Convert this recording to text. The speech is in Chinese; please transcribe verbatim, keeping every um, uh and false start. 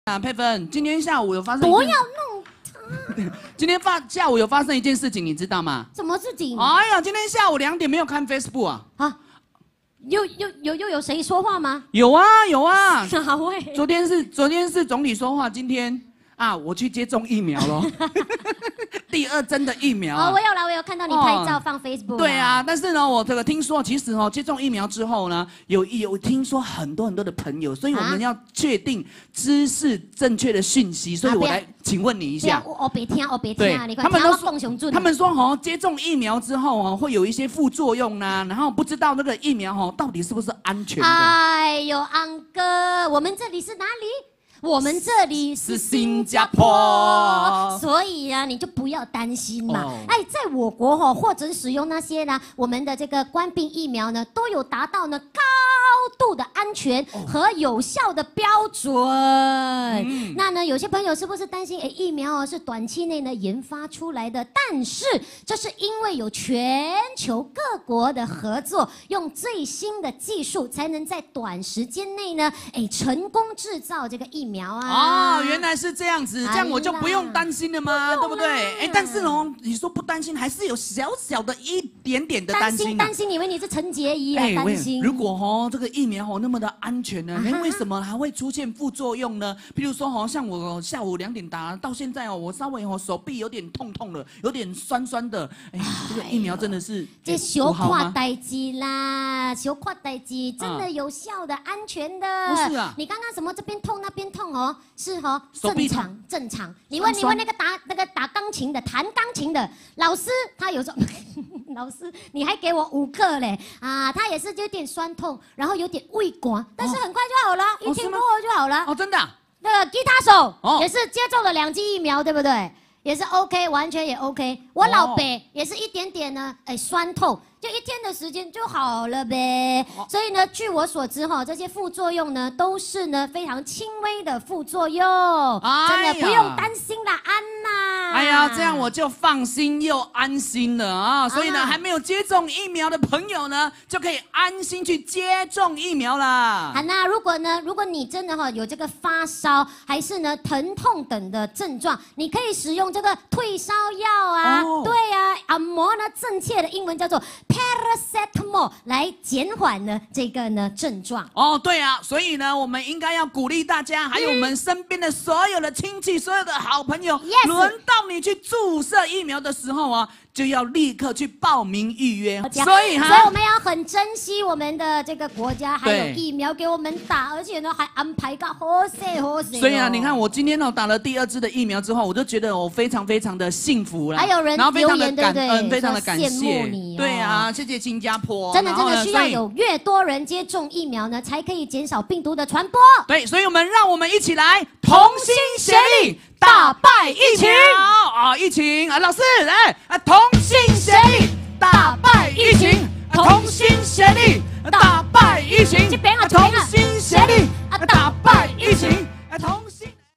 啊，佩芬，今天下午有发生。 不要弄他。 今天发下午有发生一件事情，你知道吗？ 什么事情？ 哎呀，今天下午两点没有看 Facebook 啊？ 啊，又又又又有谁说话吗？ 有啊有啊。 哪位？ 昨天是昨天是总理说话，今天啊我去接种疫苗咯。第二针的疫苗、啊。 哦，我有了，我有看到你拍照放 Facebook、啊。 对啊，但是呢，我这个听说，其实哦，接种疫苗之后呢，有有听说很多很多的朋友，所以我们要确定知识正确的讯息，所以我来请问你一下。 我别听，我别听啊！你他们都说，他们说哦， 接种疫苗之后哦，会有一些副作用呢，然后不知道那个疫苗哦到底是不是安全的。 哎呦，安哥，我们这里是哪里？我们这里是新加坡，所以啊，你就不要担心嘛。Oh. 哎，在我国哈、哦，获准使用那些呢，我们的这个冠病疫苗呢，都有達到呢高度的安全和有效的標準。Oh. 那呢，有些朋友是不是擔心？哎，疫苗哦是短期內呢研發出來的，但是這是因為有全球各國的合作，用最新的技術，才能在短時間內呢，哎，成功製造這個疫苗。苗啊！ 哦，原来是这样子，这样我就不用担心了嘛，对不对？哎，但是哦，你说不担心，还是有小小的一点点的担心、啊。担心，担心，以为你是陈洁仪啊，担心。 如果哦这个疫苗哦那么的安全呢，那、啊、为什么还会出现副作用呢？譬如说哦，像我下午两点打到现在哦，我稍微哦手臂有点痛痛了，有点酸酸的。哎，这个疫苗真的是这小跨代志啦，小跨代志真的有效的、安全的。 不是啊， 你刚刚什么这边痛那边痛？哦，是哦，正常正常。你问你问那个打那个打钢琴的、弹钢琴的老师，他有时候老师你还给我五课嘞啊，他也是有点酸痛，然后有点胃管，但是很快就好了，哦、一天过后就好了。 哦，真的、啊。 那个吉他手、哦、也是接种了两剂疫苗，对不对？也是 OK， 完全也 OK。我老北、哦、也是一点点呢，哎，酸痛。就一天的时间就好了呗，所以呢，据我所知哈，这些副作用呢都是呢非常轻微的副作用，哎、真的不用担心啦，安呐。 哎呀，这样我就放心又安心了啊！所以呢，啊、还没有接种疫苗的朋友呢，就可以安心去接种疫苗啦。 好，那如果呢，如果你真的哈有这个发烧，还是呢疼痛等的症状，你可以使用这个退烧药啊，哦、对啊，按摩呢正确的英文叫做paracetamol 来减缓呢这个呢症状哦，对啊，所以呢，我们应该要鼓励大家，还有我们身边的所有的亲戚、所有的好朋友， yes. 轮到你去注射疫苗的时候啊，就要立刻去报名预约。所以哈， 所以我们要很珍惜我们的这个国家，还有疫苗给我们打，而且呢还安排个好势好势。 所以啊，你看我今天哦打了第二支的疫苗之后，我就觉得我非常非常的幸福了， 还有人然后非常的感恩， 恩，非常的感谢你、哦。 对啊，谢谢新加坡。 真的真的需要有越多人接种疫苗呢，才可以减少病毒的传播。 对，所以我们让我们一起来同心协力打败疫情啊！疫情啊，老师来啊，同心协力打败疫情，同心协力打败疫情。 这边